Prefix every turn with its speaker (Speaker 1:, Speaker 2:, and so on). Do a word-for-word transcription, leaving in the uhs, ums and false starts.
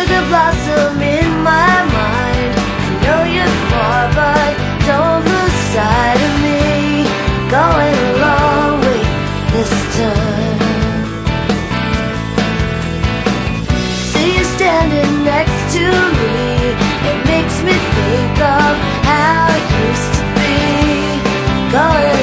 Speaker 1: the blossom in my mind. I know you're far, but don't lose sight of me. Going a long way this time. See you standing next to me. It makes me think of how it used to be. Going